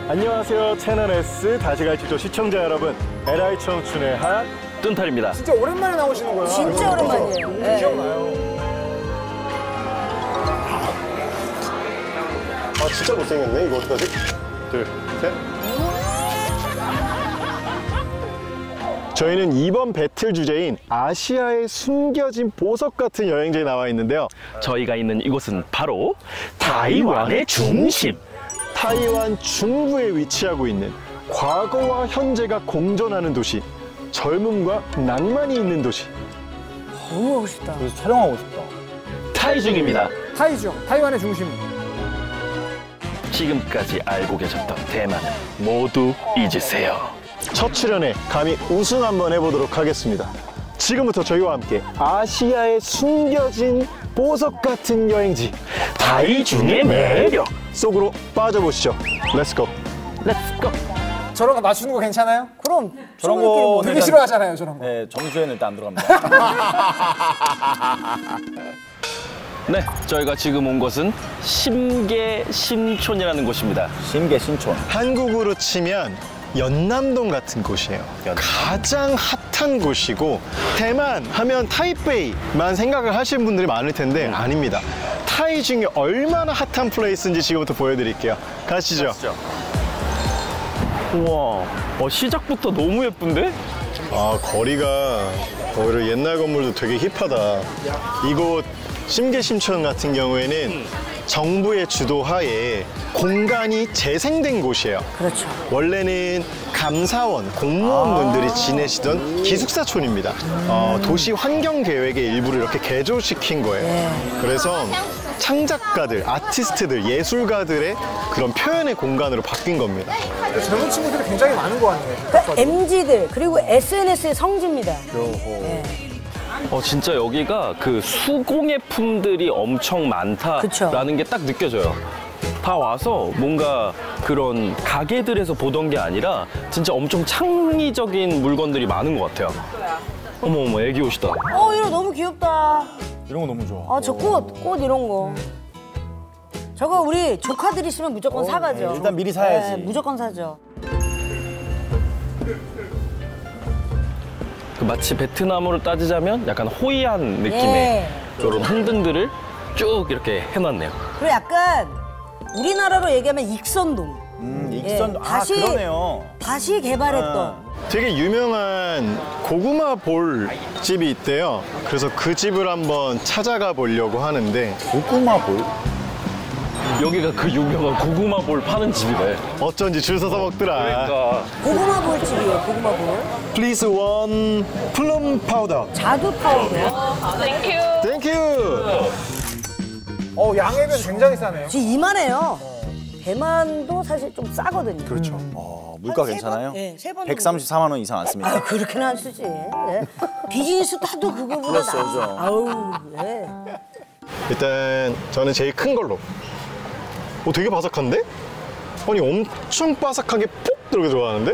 안녕하세요. 채널 S 다시 갈지도 시청자 여러분, LI 청춘의 한 뚠탈입니다. 진짜 오랜만에 나오시는 거예요. 진짜 오랜만이에요. 네. 기억나요. 아 진짜 못생겼네. 이거 어떡하지? 둘, 셋. 저희는 이번 배틀 주제인 아시아의 숨겨진 보석 같은 여행지에 나와 있는데요. 저희가 있는 이곳은 바로 타이완의 중심. 타이완 중부에 위치하고 있는 과거와 현재가 공존하는 도시, 젊음과 낭만이 있는 도시. 너무 하고 싶다. 그래서 촬영하고 싶다. 타이중입니다. 타이중, 타이완의 중심. 지금까지 알고 계셨던 대만은 모두 잊으세요. 첫 출연에 감히 우승 한번 해보도록 하겠습니다. 지금부터 저희와 함께 아시아의 숨겨진 보석 같은 여행지 타이중의 매력 속으로 빠져보시죠. 렛츠고. 렛츠고. 저런 거 맞추는 거 괜찮아요? 그럼 저런 거 되게 싫어하잖아요, 저런 거. 네, 점수에는 일단 안 들어갑니다. 네, 저희가 지금 온 곳은 심계심촌이라는 곳입니다. 심계신촌. 한국으로 치면 연남동 같은 곳이에요. 가장 핫한 곳이고, 대만 하면 타이베이만 생각을 하시는 분들이 많을 텐데 아닙니다. 타이중이 얼마나 핫한 플레이스인지 지금부터 보여드릴게요. 가시죠. 우와, 시작부터 너무 예쁜데? 아, 거리가 오히려 옛날 건물도 되게 힙하다. 이곳 심계심촌 같은 경우에는 정부의 주도하에 공간이 재생된 곳이에요. 그렇죠. 원래는 감사원, 공무원분들이 지내시던 기숙사촌입니다. 도시 환경 계획의 일부를 이렇게 개조시킨 거예요. 그래서 창작가들, 아티스트들, 예술가들의 그런 표현의 공간으로 바뀐 겁니다. 젊은 친구들이 굉장히 많은 것 같네요. 그러니까 MZ들 그리고 SNS의 성지입니다. 네. 진짜 여기가 그 수공예품들이 엄청 많다라는 게 딱 느껴져요. 다 와서 뭔가 그런 가게들에서 보던 게 아니라 진짜 엄청 창의적인 물건들이 많은 것 같아요. 어머, 애기 옷이다. 이거 너무 귀엽다. 이런 거 너무 좋아. 저 꽃 이런 거. 저거 우리 조카들 있으면 무조건 사가죠. 일단 미리 사야지. 네, 무조건 사죠. 마치 베트남으로 따지자면 약간 호이안 느낌의 그런 흥등들을 쭉 이렇게 해놨네요. 그리고 약간 우리나라로 얘기하면 익선동. 익선, 그러네요. 다시 개발했던. 되게 유명한 고구마 볼 집이 있대요. 그래서 그 집을 한번 찾아가 보려고 하는데, 고구마 볼? 여기가 그 유명한 고구마 볼 파는 집이래. 어쩐지 줄 서서 먹더라. 그러니까 고구마 볼집이에요, 고구마 볼. Please one plum powder. 자두 파우더. 땡큐. 양에 비해서 굉장히 싸네요. 지금 이만해요. 대만도 사실 좀 싸거든요. 그렇죠. 물가 세 괜찮아요? 번? 네, 3번. 134만 원 이상 안 씁니까? 그렇게는 안 쓰지. 네. 비즈니스 타도 그거보다 플러스 나. 오죠. 아우, 네. 일단 저는 제일 큰 걸로. 되게 바삭한데? 아니 엄청 바삭하게 푹 들어가는데?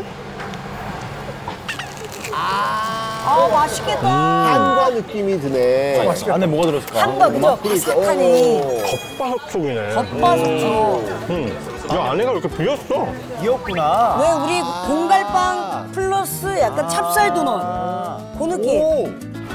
맛있겠다. 한과 느낌이 드네. 안에 뭐가 들었을까? 한바 그죠? 바삭하니. 겉바속촉이네. 겉바속촉. 야, 안에가 이렇게 비었어. 귀엽구나. 왜 우리 공갈빵 플러스 약간 찹쌀 도넛. 그 느낌.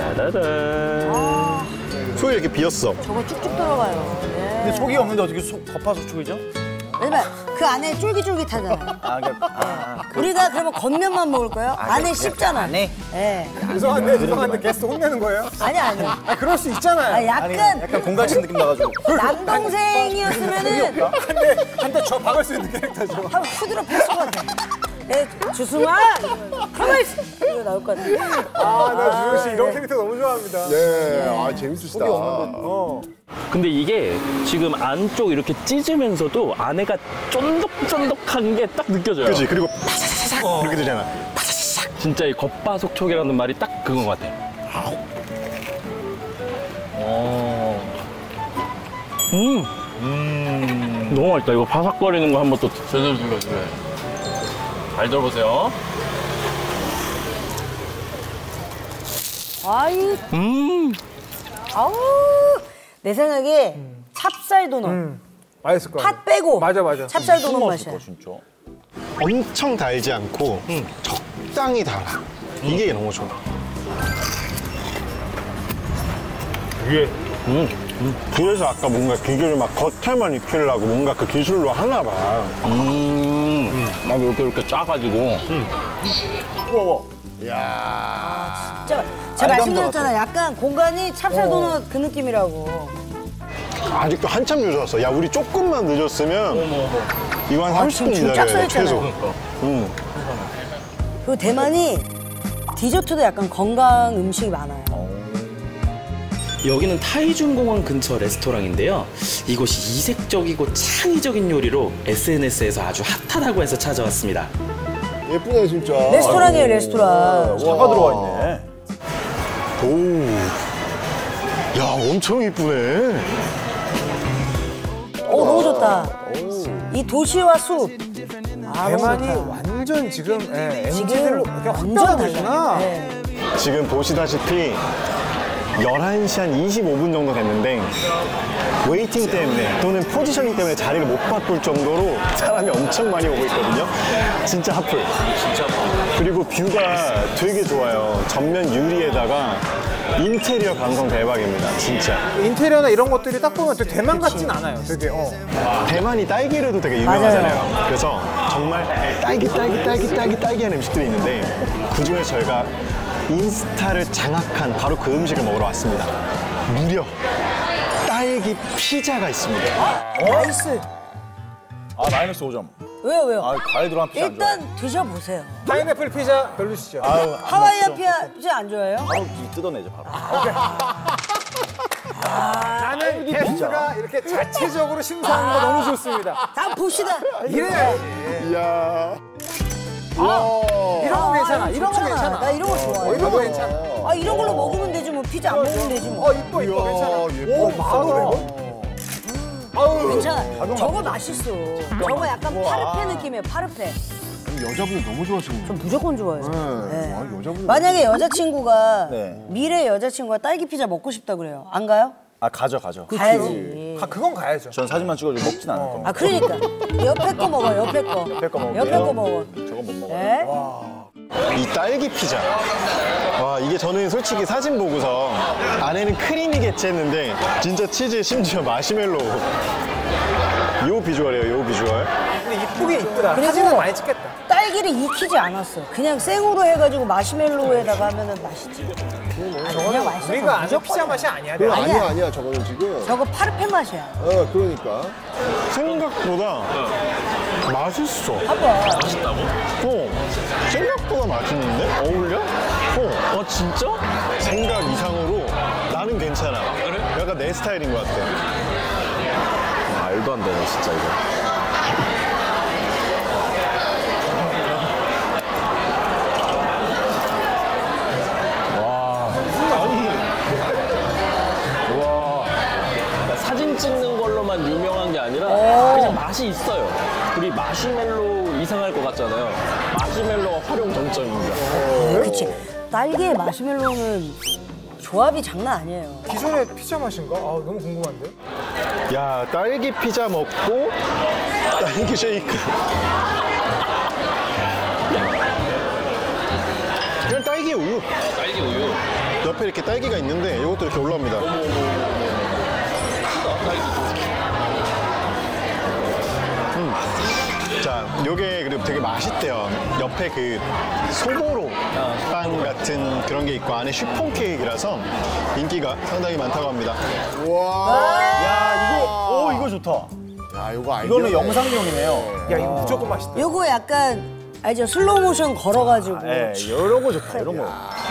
짜라란. 속이 이렇게 비었어. 저거 쭉쭉 들어가요. 네. 근데 속이 없는데 어떻게 겉바속촉이죠? 왜냐면 그 안에 쫄깃쫄깃하잖아요. 우리가 그러면 겉면만 먹을 거예요? 안에 씹잖아. 안에? 네. 죄송한데 게스트 혼내는 거예요? 아니. 그럴 수 있잖아요. 약간 공갈치 느낌 나가지고. 남동생이었으면은 한대 저 박을 수 있는 캐릭터죠. 한 후드로 패스 것 같아. 주승아! 가만히 있어! 이거 나올 것 같아. 나 주영 씨 이런 캐릭터 너무 좋아합니다. 네, 재밌으시다. 근데 이게 지금 안쪽 이렇게 찢으면서도 안에가 쫀득쫀득한 게 딱 느껴져요. 그치? 그리고 파사사삭 이렇게 되잖아. 진짜 이 겉바속촉이라는 말이 딱 그건 것 같아요. 너무 맛있다. 이거 바삭거리는 거 한번 또 제대로 들려주세요. 잘 들어보세요. 아이. 아우. 내 생각에 찹쌀 도넛. 맛있을 거야. 팥 빼고. 맞아. 찹쌀 도넛 맛이야. 진짜. 엄청 달지 않고 적당히 달아. 이게 너무 좋아. 이게 그래서 아까 뭔가 기계를 막 겉에만 익히려고 뭔가 그 기술로 하나 봐. 막 이렇게 짜가지고. 우와. 야. 진짜 제가 말씀드렸잖아. 약간 공간이 찹쌀 도넛 그 느낌이라고. 아직도 한참 늦었어. 야, 우리 조금만 늦었으면 이거 한 30분 진짜 기다려야 돼, 최소. 그리고 대만이 디저트도 약간 건강 음식이 많아요. 여기는 타이중공항 근처 레스토랑인데요. 이곳이 이색적이고 창의적인 요리로 SNS에서 아주 핫하다고 해서 찾아왔습니다. 예쁘네 진짜. 레스토랑이에요, 레스토랑. 차가 들어와 있네. 오. 야, 엄청 이쁘네. 너무 좋다. 이 도시와 숲. 아, 대만이 너무 좋다. 완전 지금 지금 MZ들로 그냥 완전 확장하구나. 달라. 네. 지금 보시다시피 11시 한 25분 정도 됐는데 웨이팅 때문에 또는 포지셔닝 때문에 자리를 못 바꿀 정도로 사람이 엄청 많이 오고 있거든요. 진짜 핫플. 그리고 뷰가 되게 좋아요. 전면 유리에다가 인테리어 감성 대박입니다. 진짜. 인테리어나 이런 것들이 딱 보면 되게 대만 같진 않아요. 되게 대만이 딸기류도 되게 유명하잖아요. 그래서 정말 딸기한 음식들이 있는데 그중에 저희가 인스타를 장악한 바로 그 음식을 먹으러 왔습니다. 무려 딸기 피자가 있습니다. 나이스. 아, 마이너스 5점. 왜요? 아, 과일 들어간 피자 안 좋아. 일단 드셔보세요. 파인애플 피자 별로시죠? 아유, 하와이안 피자 안 좋아해요? 바로 뜯어내죠, 바로. 나는 게스트가 이렇게 자체적으로 심사하는 거 너무 좋습니다. 다 봅시다. 이래야지. 이야. 이런 거 괜찮아. 이런 거 좋잖아. 괜찮아. 나 이런 거 좋아해. 이런 거 괜찮아. 아, 이런 걸로 먹으면 되지 뭐. 피자 안 먹으면 되지 뭐. 이뻐 괜찮아. 예뻐. 오, 바로 아우 괜찮아. 저거 맛있어. 저거 약간 파르페 느낌이에요. 파르페. 여자분들 너무 좋아하시는 전 무조건 좋아해요. 네. 아, 여자분들. 만약에 여자친구가 네. 미래 여자친구가 딸기 피자 먹고 싶다 그래요. 안 가요? 아, 가죠. 가야지. 그건 가야죠. 전 사진만 찍어도 먹진 않을 겁니다. 아, 그러니까 옆에 거 먹어. 옆에 거. 옆에 거 먹을게요. 옆에 거 먹어. 저거 못 먹어요. 네? 이 딸기 피자. 와, 이게 저는 솔직히 사진 보고서 안에는 크림이겠지 했는데 진짜 치즈에 심지어 마시멜로. 요 비주얼이에요, 요 비주얼. 근데 이쁘게 이쁘다. 그리고 사진은 많이 찍겠다. 딸기를 익히지 않았어. 그냥 생으로 해가지고 마시멜로에다가 하면은 맛있지. 그냥 맛있어. 우리가 아는 피자 맛이 아니야. 그건 아니야. 아니야 저거는 지금. 저거 파르페 맛이야. 그러니까. 생각보다 맛있어. 봐봐. 생각보다 맛있는데? 어울려? 진짜? 생각 이상으로 나는 괜찮아. 약간 내 스타일인 것 같아. 말도 안 되네, 진짜 이거. 사진 찍는 걸로만 유명한 게 아니라 그냥 맛이 있어요. 우리 마시멜로 이상할 것 같잖아요. 마시멜로가 활용 정점입니다. 그치. 딸기에 마시멜로는 조합이 장난 아니에요. 기존의 피자 맛인가? 너무 궁금한데? 야, 딸기 피자 먹고 딸기 쉐이크. 그냥 딸기 우유. 딸기 우유. 옆에 이렇게 딸기가 있는데 이것도 이렇게 올라옵니다. 자, 요게 그리고 되게 맛있대요. 옆에 그 소보로 빵 같은 그런 게 있고 안에 쉬폰 케이크라서 인기가 상당히 많다고 합니다. 와. 야, 이거 좋다. 야, 이거 아이디어. 이거는 영상용이네요. 야 이거 무조건 맛있다. 요거 약간 알죠? 슬로우 모션 걸어가지고. 네, 이런 거 좋다, 이런 거.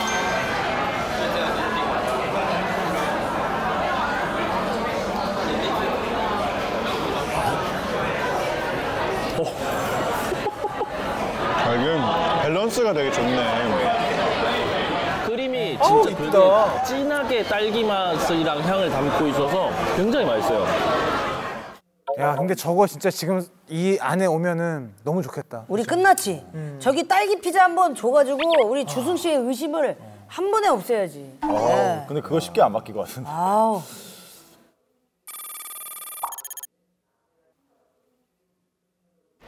이게 밸런스가 되게 좋네. 크림이 아우, 진짜 이쁘다. 되게 진하게 딸기 맛이랑 향을 담고 있어서 굉장히 맛있어요. 야 근데 저거 진짜 지금 이 안에 오면은 너무 좋겠다. 우리 끝났지? 저기 딸기 피자 한번 줘가지고 우리 주승 씨의 의심을 한 번에 없애야지. 네. 근데 그거 쉽게 안 바뀔 것 같은데. 아우. 자,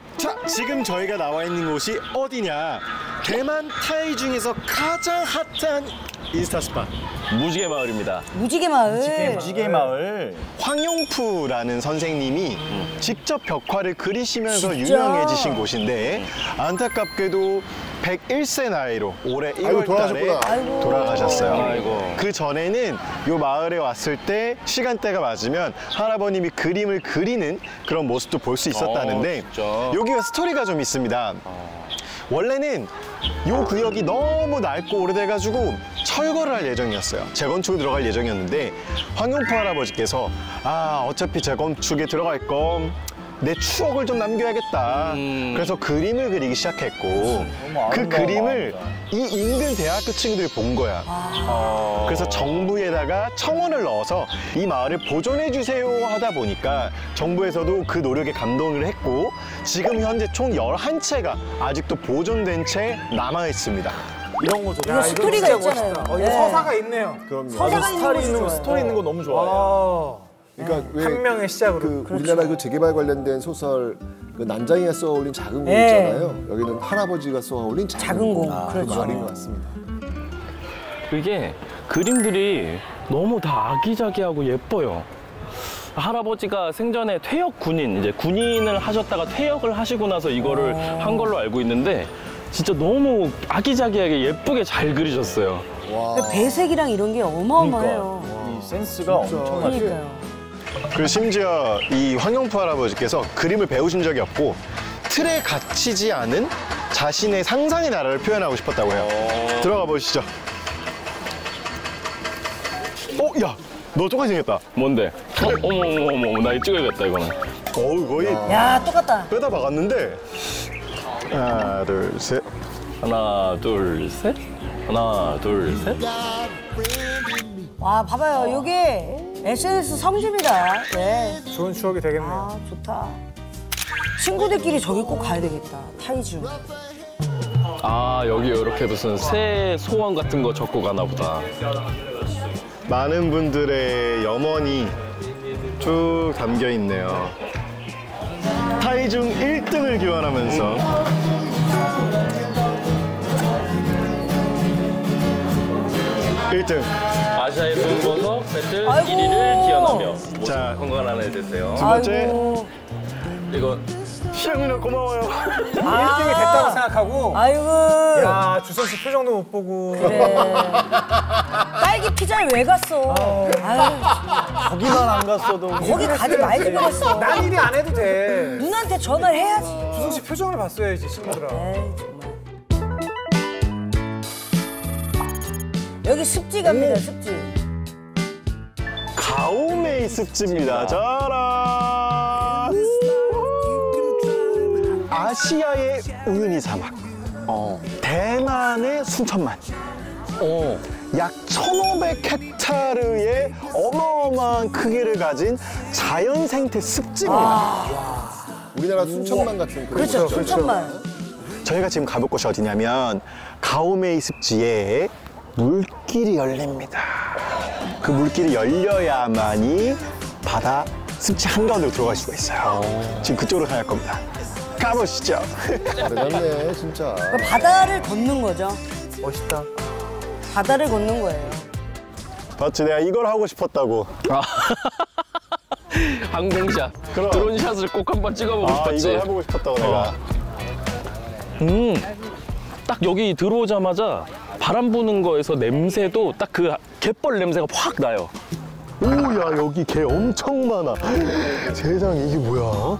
지금 저희가 나와 있는 곳이 어디냐? 대만 타이중에서 가장 핫한 인스타 스팟. 무지개 마을입니다. 무지개 마을. 무지개 마을. 황용푸라는 선생님이 직접 벽화를 그리시면서 진짜? 유명해지신 곳인데 안타깝게도 101세 나이로 올해 1월 달에 돌아가셨구나. 아이고. 돌아가셨어요. 아이고. 그 전에는 요 마을에 왔을 때 시간대가 맞으면 할아버님이 그림을 그리는 그런 모습도 볼 수 있었다는데 진짜? 여기가 스토리가 좀 있습니다. 원래는 요 구역이 너무 낡고 오래돼가지고 철거를 할 예정이었어요. 재건축을 들어갈 예정이었는데 황용포 할아버지께서 어차피 재건축에 들어갈 건 내 추억을 좀 남겨야겠다. 그래서 그림을 그리기 시작했고 그 아름다운 그림을 마음이다. 이 인근 대학교 친구들이 본 거야. 그래서 정부에다가 청원을 넣어서 이 마을을 보존해 주세요 하다 보니까 정부에서도 그 노력에 감동을 했고 지금 현재 총 11채가 아직도 보존된 채 남아 있습니다. 이런 거 좋다. 이거 스토리가 진짜 있잖아요. 멋있다. 이거 네. 서사가 있네요. 그럼요. 서사가 있는 곳이 좋아요. 스토리 있는 거 너무 좋아요. 그러니까 왜 한 명의 시작으로. 우리나라 그 재개발 관련된 소설 그 난장이가 써올린 작은 공 네. 있잖아요. 여기는 할아버지가 써올린 작은 공. 그 그렇죠. 말인 것 같습니다. 이게 그림들이 너무 다 아기자기하고 예뻐요. 할아버지가 생전에 퇴역 군인, 이제 군인을 하셨다가 퇴역을 하시고 나서 이거를 한 걸로 알고 있는데 진짜 너무 아기자기하게 예쁘게 잘 그리셨어요. 그 배색이랑 이런 게 어마어마해요. 이 센스가 엄청나죠. 그러니까요. 그리고 심지어 이 황용포 할아버지께서 그림을 배우신 적이 없고 틀에 갇히지 않은 자신의 상상의 나라를 표현하고 싶었다고 해요. 들어가 보시죠. 야, 너 똑같이 생겼다. 뭔데? 어머, 나 이거 찍어야겠다, 이거는. 거의 야, 똑같다. 빼다 박았는데. 하나, 둘, 셋. 하나, 둘, 셋. 하나, 둘, 셋. 와, 봐봐요. 이게 SNS 성지입니다. 네. 좋은 추억이 되겠네요. 아, 좋다. 친구들끼리 저기 꼭 가야 되겠다. 타이중. 여기 이렇게 무슨 새 소원 같은 거 적고 가나 보다. 많은 분들의 염원이 쭉 담겨 있네요. 타이중 1등을 기원하면서 아시아의 문버섯 배틀 아이고. 1위를 기원하며 자, 건강한 한 해 되세요. 두 번째. 아이고. 이거 시영이나 고마워요. 1등이 됐다고 생각하고. 아이고. 야, 주선 씨 표정도 못 보고. 그래. 딸기 피자를 왜 갔어? 아유, 거기만 안 갔어도. 거기 가지 말지 그랬어. 난 일이 안 해도 돼. 누나한테 전화를 해야지. 주선 씨 표정을 봤어야지, 친구들아. 에이, 정말. 여기 습지 갑니다, 습지. 가오메이 습지입니다. 짜란! 아시아의 우유니 사막. 대만의 순천만. 약 1,500헥타르의 어마어마한 크기를 가진 자연 생태 습지입니다. 우리나라 순천만 같은 그런 그렇죠, 곳이죠. 순천만. 저희가 지금 가볼 곳이 어디냐면 가오메이 습지에 물길이 열립니다. 그 물길이 열려야만이 바다 습지 한가운데로 들어갈 수가 있어요. 지금 그쪽으로 가야 할 겁니다. 가보시죠. 대단해 진짜. 그 바다를 걷는 거죠. 멋있다. 바다를 걷는 거예요. 맞지, 내가 이걸 하고 싶었다고. 항공샷. 그럼. 드론샷을 꼭 한번 찍어보고 싶었지. 이걸 해보고 싶었다고 내가. 딱 여기 들어오자마자 바람 부는 거에서 냄새도 딱 그 갯벌 냄새가 확 나요. 오야, 여기 개 엄청 많아. 세상에, 이게 뭐야?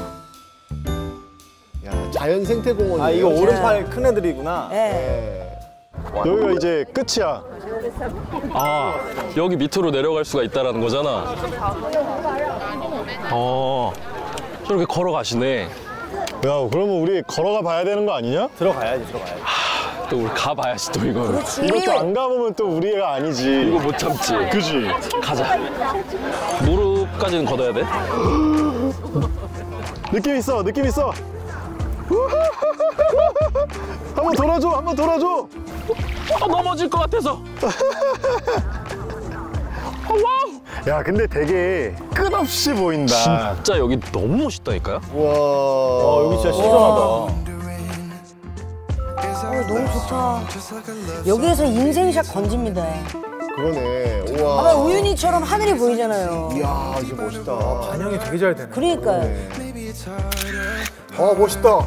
야, 자연 생태 공원이에요. 아, 이거 오른팔 큰 애들이구나. 네. 여기가 이제 끝이야. 여기 밑으로 내려갈 수가 있다는 거잖아. 저렇게 걸어가시네. 야, 그러면 우리 걸어가 봐야 되는 거 아니냐? 들어가야지. 또 우리 가봐야지 또 이거. 그렇지. 이것도 안 가보면 또 우리가 아니지. 이거 못 참지. 그지? 가자. 무릎까지는 걷어야 돼? 느낌 있어, 느낌 있어. 한번 돌아줘, 한번 돌아줘. 넘어질 것 같아서. 와우. 야, 근데 되게 끝없이 보인다. 진짜 여기 너무 멋있다니까요? 와. 여기 진짜 신선하다. 너무 좋다. 여기에서 인생샷 건집니다. 그러네. 봐봐, 우와. 우윤희처럼 하늘이 보이잖아요. 이야, 진짜 멋있다. 반영이 되게 잘 되네. 그러니까요. 멋있다.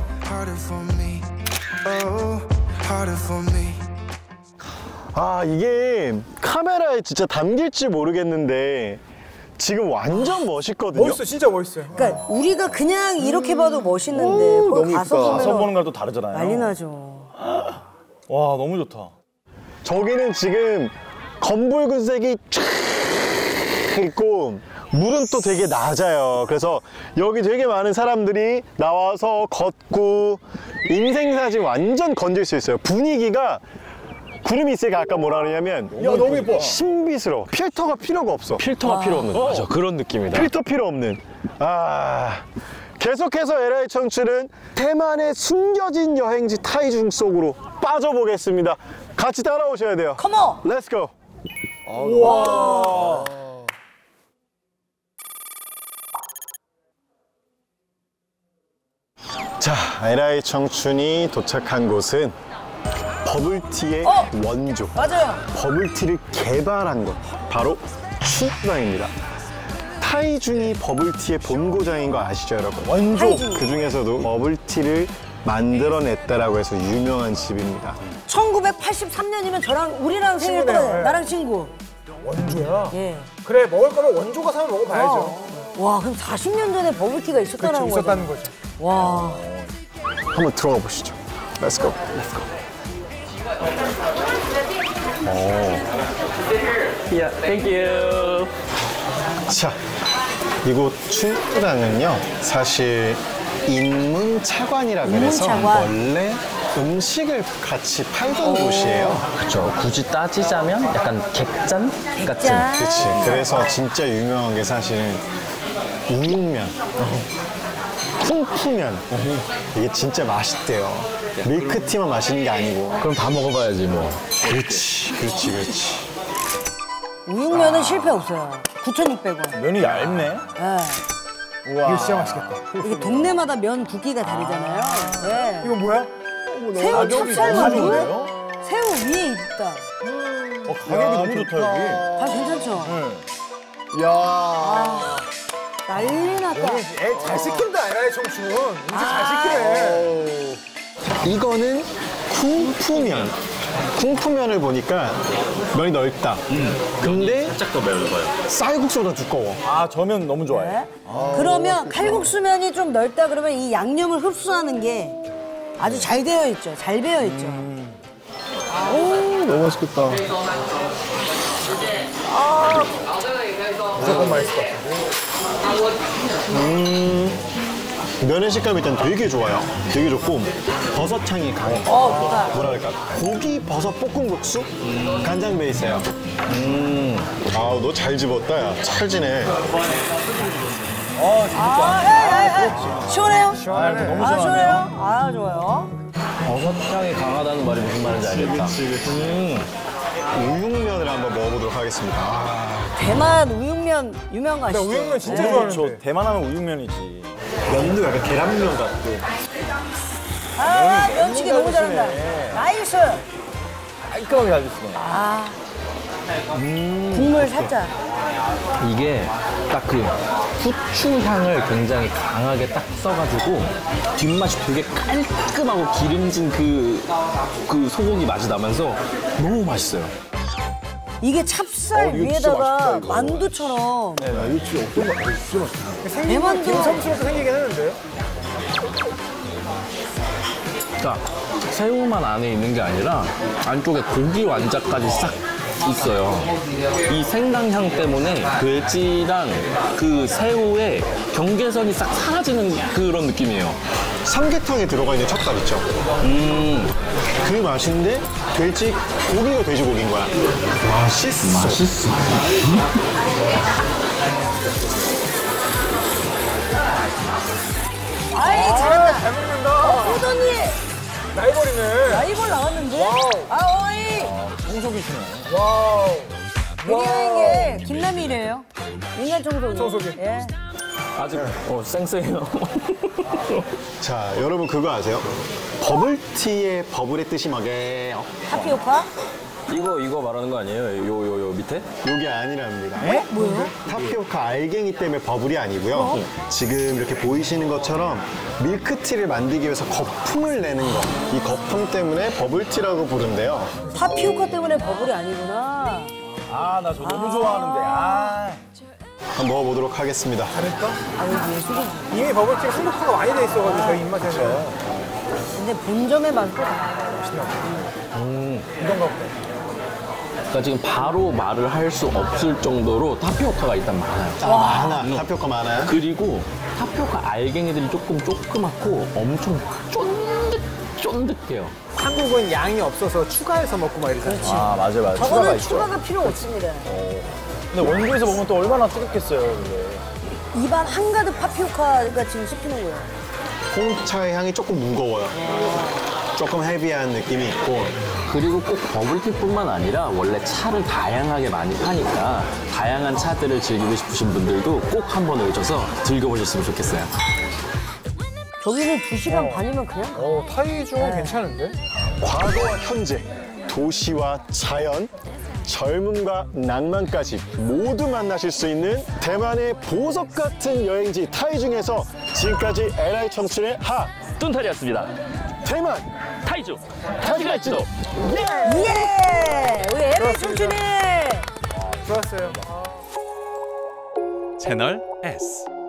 아, 이게 카메라에 진짜 담길지 모르겠는데 지금 완전 멋있거든요. 멋있어, 진짜 멋있어요. 그러니까 우리가 그냥 이렇게 봐도 멋있는데 거기 너무 가서 이쁘다. 가서 보는 보면 거랑 또 다르잖아요. 난리 나죠. 와, 너무 좋다. 저기는 지금 검붉은색이 쫙 있고 물은 또 되게 낮아요. 그래서 여기 되게 많은 사람들이 나와서 걷고 인생사진 완전 건질 수 있어요. 분위기가 구름이 있으니까 아까 뭐라 그러냐면 야, 너무 예뻐. 신비스러워. 필터가 필요가 없어. 필터가 필요 없는 맞아 그런 느낌이다. 필터 필요 없는. 계속해서 LA 청춘은 대만의 숨겨진 여행지 타이중 속으로 빠져보겠습니다. 같이 따라오셔야 돼요. 컴온! Let's go. 자, LA 청춘이 도착한 곳은 버블티의 원조. 맞아요. 버블티를 개발한 것 바로 춘구장입니다. 타이중이 버블티의 본고장인 거 아시죠, 여러분? 원조. 타이중. 그 중에서도 버블티를 만들어냈다라고 해서 유명한 집입니다. 1983년이면 저랑 우리랑 생일 때 친구네요. 나랑 친구. 원조야? 예. 그래, 먹을 거면 원조가 사면 먹어봐야죠. 와, 그럼 40년 전에 버블티가 그렇죠, 있었다는 거죠. 있었다는 거죠. 와. 한번 들어가 보시죠. Let's go. Yeah, thank you. 자, 이곳 춘구장은요, 사실 인문차관이라 그래서 인문차관. 원래 음식을 같이 팔던 곳이에요. 그렇죠. 굳이 따지자면 약간 객잔 같은. 짠. 그치. 그래서 진짜 유명한 게 사실은 우육면, 쿵푸면. 이게 진짜 맛있대요. 밀크티만 마시는 게 아니고. 그럼 다 먹어봐야지 뭐. 그렇지. 우육면은 실패 없어요. 9,600원. 면이 얇네. 예. 이거 진짜 맛있겠다. 이게 동네마다 면 굵기가 다르잖아요. 예. 이건 뭐야? 새우 찹쌀만두? 좋은데요? 새우 위에 있다. 가격이 너무 좋다, 여기. 다 괜찮죠? 야. 난리 났다. 애 잘 시킨다, LA 청춘. 음식 잘 시키네. 이거는 쿵푸면. 쿵푸면을 보니까 면이 넓다. 근데 살짝 더 매워요. 쌀국수보다 두꺼워. 아, 저 면 너무 좋아해. 네? 그러면 칼국수면이 좀 넓다 그러면 이 양념을 흡수하는 게 아주 잘 되어 있죠. 잘 배어 있죠. 너무 맛있겠다. 무조건 맛있을 것 같아. 면의 식감이 일단 되게 좋아요. 되게 좋고 버섯향이 강해. 좋다. 뭐랄까 고기 버섯 볶음국수 간장 베이스예요. 아우 너 잘 집었다 야. 찰지네. 시원해요? 너무 시원해요? 시원하네요. 어, 좋아요. 버섯향이 강하다는 말이 무슨 말인지 알겠다. 우육면을 한번 먹어보도록 하겠습니다. 대만 우육면 유명한 거 나 아시죠? 우육면 진짜 네. 좋아하는데. 저 대만 하면 우육면이지. 면도 약간 계란면 같고. 면치기 너무 잘한다. 나이스. 깔끔하게 잘 됐어. 국물 살짝. 이게 딱 그 후추 향을 굉장히 강하게 딱 써가지고 뒷맛이 되게 깔끔하고 기름진 그 소고기 맛이 나면서 너무 맛있어요. 이게 찹쌀 이거 진짜 위에다가 맛있다, 이거. 만두처럼 이거 진짜 어떤 거 진짜 맛있다. 대만도 듬성스럽게 생기긴 했는데. 그러니까 새우만 안에 있는 게 아니라 안쪽에 고기 완자까지 싹 있어요. 이 생강향 때문에 돼지랑 그 새우의 경계선이 싹 사라지는 그런 느낌이에요. 삼계탕에 들어가 있는 찹쌀 있죠? 그 맛인데 고기가 돼지고기인 거야. 맛있어. 아이 잘한다. 잘 먹는다. 호돈이 나이벌이네. 라이벌 나왔는데? 와우. 홍석이시네. 와우. 대리여행에 김남일이에요. 인간 청소기. 청소기. 예. 아직 쌩쌩해요. 자, 여러분 그거 아세요? 버블티의 버블의 뜻이 뭐게요? 타피오카? 이거 말하는 거 아니에요? 요 밑에? 요게 아니랍니다. 뭐요? 타피오카 알갱이 때문에 버블이 아니고요. 지금 이렇게 보이시는 것처럼 밀크티를 만들기 위해서 거품을 내는 거. 이 거품 때문에 버블티라고 부른대요. 타피오카 때문에 버블이 아니구나. 아, 나 저 너무 좋아하는데. 아. 한번 먹어보도록 하겠습니다. 다를까? 아, 여기 예술이지. 이미 버블티가 한국화가 많이 돼 있어가지고 저희 입맛에는. 근데 본점의 맛도 다. 이건가 보다. 그러니까 지금 바로 말을 할 수 없을 정도로 타피오카가 일단 많아요. 많아. 타피오카 많아요? 그리고 타피오카 알갱이들이 조금 조그맣고 엄청 쫀득쫀득해요. 한국은 양이 없어서 추가해서 먹고 막 이러잖아요. 아, 맞아. 추가가 저거는 있죠. 추가가 필요 없습니다. 근데 원주에서 먹으면 또 얼마나 뜨겁겠어요, 근데. 입안 한가득 파피오카가 지금 씹히는 거예요. 홍차의 향이 조금 무거워요. 조금 헤비한 느낌이 있고. 그리고 꼭 버블티뿐만 아니라 원래 차를 다양하게 많이 파니까 다양한 차들을 즐기고 싶으신 분들도 꼭 한번 오셔서 즐겨보셨으면 좋겠어요. 저기는 2시간 반이면 그냥 타이중은 괜찮은데? 과거와 현재, 도시와 자연, 젊음과 낭만까지 모두 만나실 수 있는 대만의 보석 같은 여행지 타이중에서 지금까지 LI 청춘의 뚠탈이었습니다. 대만 타이주 타이갈지도 예! 우리 LA 청춘이 좋았어요. 채널 S